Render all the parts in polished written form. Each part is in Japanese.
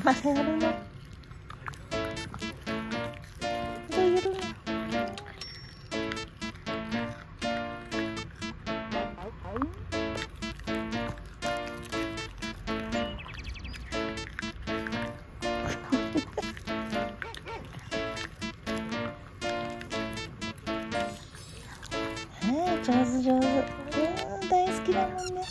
またやるよ。じゃあやるよ。上手上手。大好きだもんね。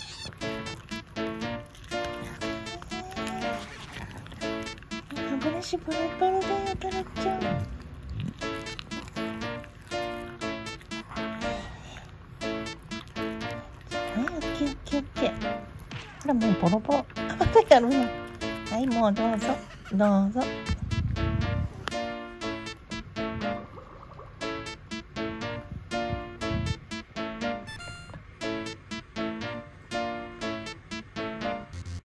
歯ブラシパラパラだよ、タラちゃん。オッケーオッケーオッケー。ほらもうポロポロ。またやるよ。はい、もうどうぞどうぞ。